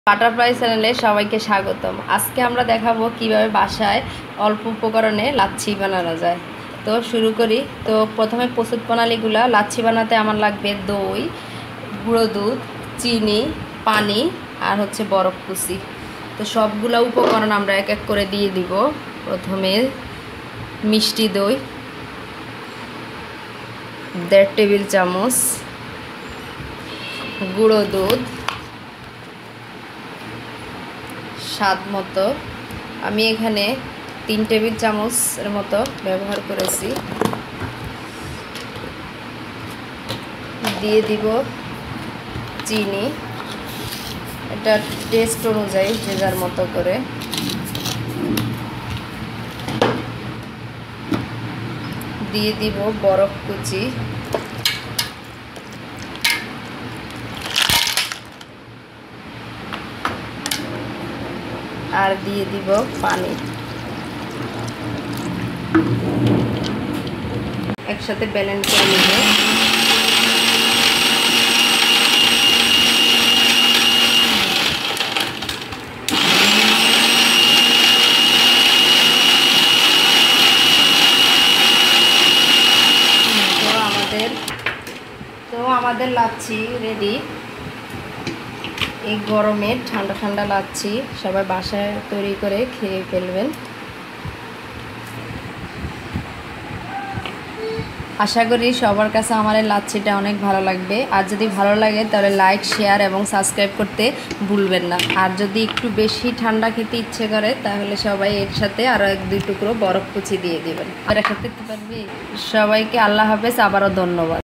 Butterfly চ্যানেলে সবাইকে স্বাগতম। আজকে আমরা দেখাবো কিভাবে বাসায় অল্প উপকরণে লাচ্ছি বানানো যায়। তো শুরু করি। তো প্রথমে প্রস্তুত প্রণালীগুলো, লাচ্ছি বানাতে আমার লাগবে দই, গুঁড়ো দুধ, চিনি, পানি আর বরফ কুচি। তো সবগুলো উপকরণ আমরা এক এক করে দিয়ে দিব। প্রথমে মিষ্টি দই 1.5 টেবিল চামচ, গুঁড়ো দুধ স্বাদ মতো, আমি এখানে 3 টেবিল চামচের মতো ব্যবহার করেছি। দিয়ে দিব চিনি, এটা টেস্ট অনুযায়ী যে যার মতো করে। দিয়ে দিব বরফ কুচি, আর দিয়ে দিব পানি। একসাথে ব্লেন্ড করে নিব। আমাদের লাচ্ছি রেডি। এই গরমে ঠান্ডা ঠান্ডা লাচ্ছি সবাই বাসায় তৈরি করে খেয়ে ফেলবেন। আশা করি সবার কাছে আমার এই লাচ্ছিটা অনেক ভালো লাগবে। আর যদি ভালো লাগে তাহলে লাইক, শেয়ার এবং সাবস্ক্রাইব করতে ভুলবেন না। আর যদি একটু বেশি ঠান্ডা খেতে ইচ্ছে করে তাহলে সবাই এর সাথে আরও 1-2 টুকরো বরফ কুচি দিয়ে দেবেন। আর খেতে পারবি। সবাইকে আল্লাহ হাফেজ, আবারও ধন্যবাদ।